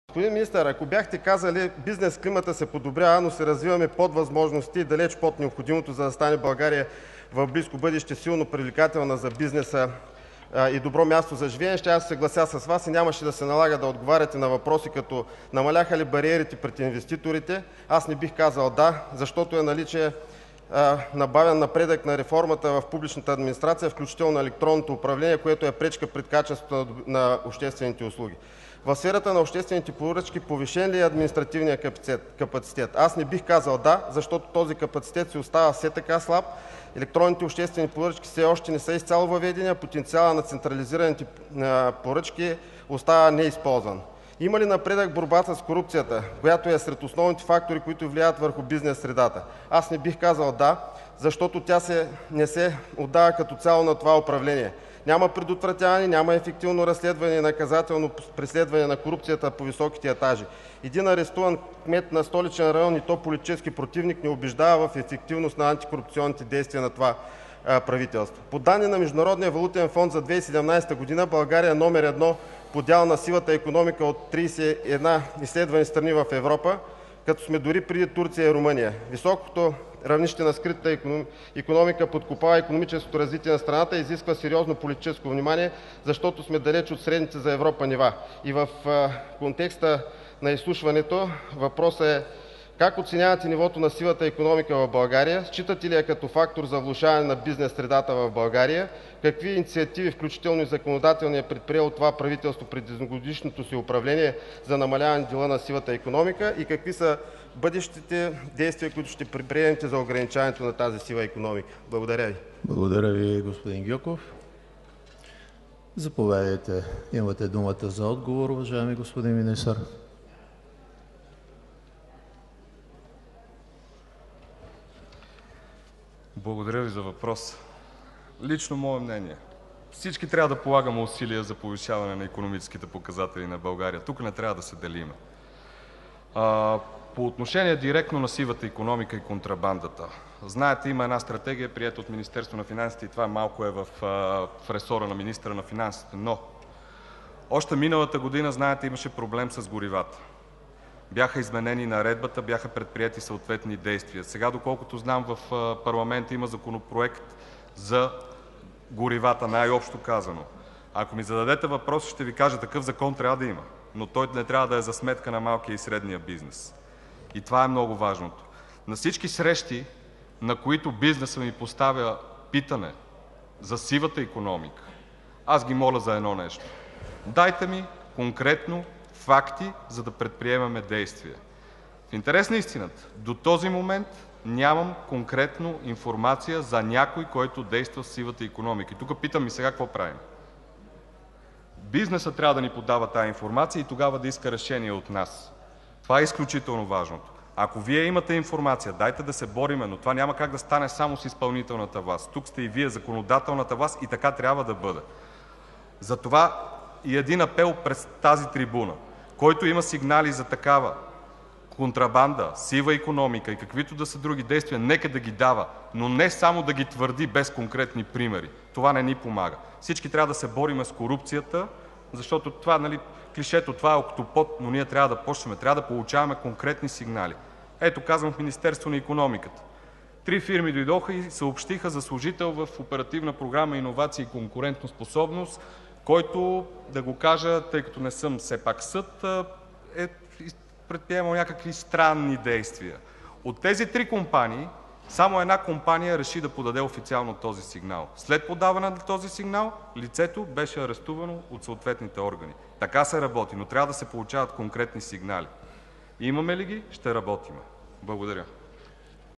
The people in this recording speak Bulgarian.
Господин министър, ако бяхте казали, бизнес климата се подобрява, но се развиваме под възможности и далеч под необходимото, за да стане България в близко бъдеще силно привлекателна за бизнеса и добро място за живеене, щях да се съглася с Вас и нямаше да се налага да отговаряте на въпроси като: намаляха ли бариерите пред инвеститорите? Аз не бих казал да, защото е наличие на бавен напредък на реформата в публичната администрация, включително на електронното управление, което е пречка пред качеството на обществените услуги. В сферата на обществените поръчки повишен ли е административният капацитет? Аз не бих казал да, защото този капацитет си остава все така слаб. Електронните обществени поръчки все още не са изцяло въведени, а потенциалът на централизираните поръчки остава неизползван. Има ли напредък в борбата с корупцията, която е сред основните фактори, които влияят върху бизнес средата? Аз не бих казал да, защото тя не се отдава като цяло на това управление. Няма предотвратяване, няма ефективно разследване и наказателно преследване на корупцията по високите етажи. Един арестуван кмет на столичен район, и то политически противник, ни убеждава в ефективност на антикорупционните действия на това правителство. По данни на Международния валутен фонд за 2017 г. България е номер 1 по дял на сивата икономика от 31 изследвани страни в Европа, като сме дори преди Турция и Румъния. Високото равнище на скритата икономика подкопава икономическото развитие на страната и изисква сериозно политическо внимание, защото сме далеч от средните за Европа нива. И в контекста на изслушването въпросът е: как оценявате нивото на сивата икономика в България? Считате ли я като фактор за влошаване на бизнес средата в България? Какви инициативи, включително и законодателни, е предприело това правителство през едногодишното си управление за намаляване дела на сивата икономика и какви са бъдещите действия, които ще предприемете за ограничаването на тази сива икономика? Благодаря Ви. Благодаря Ви, господин Гьоков. Заповядайте, имате думата за отговор, уважаеми господин министър. Благодаря Ви за въпрос. Лично мое мнение: всички трябва да полагаме усилия за повишаване на икономическите показатели на България. Тук не трябва да се делим. По отношение директно на сивата икономика и контрабандата. Знаете, има една стратегия, приета от Министерството на финансите, и това малко е в ресора на министъра на финансите. Но още миналата година, знаете, имаше проблем с горивата. Бяха изменени наредбата, бяха предприети съответни действия. Сега, доколкото знам, в парламента има законопроект за горивата, най-общо казано. Ако ми зададете въпрос, ще Ви кажа: такъв закон трябва да има, но той не трябва да е за сметка на малкия и средния бизнес. И това е много важното. На всички срещи, на които бизнесът ми поставя питане за сивата икономика, аз ги моля за едно нещо: дайте ми конкретно факти, за да предприемаме действия. В интерес на истината, до този момент нямам конкретно информация за някой, който действа в сивата икономика. И тук питам: и сега какво правим? Бизнесът трябва да ни подава тази информация и тогава да иска решение от нас. Това е изключително важното. Ако Вие имате информация, дайте да се бориме, но това няма как да стане само с изпълнителната власт. Тук сте и Вие, законодателната власт, и така трябва да бъде. Затова и един апел през тази трибуна: който има сигнали за такава контрабанда, сива икономика и каквито да са други действия, нека да ги дава, но не само да ги твърди без конкретни примери. Това не ни помага. Всички трябва да се бориме с корупцията, защото това, клишето, това е октопод, но ние трябва да почнем, трябва да получаваме конкретни сигнали. Ето, казвам, в Министерство на икономиката 3 фирми дойдоха и съобщиха за служител в Оперативна програма „Иновации и конкурентоспособност“, който, да го кажа, тъй като не съм все пак съд, е предприемал някакви странни действия. От тези 3 компании, само една компания реши да подаде официално този сигнал. След подаване на този сигнал, лицето беше арестувано от съответните органи. Така се работи, но трябва да се получават конкретни сигнали. Имаме ли ги? Ще работим. Благодаря.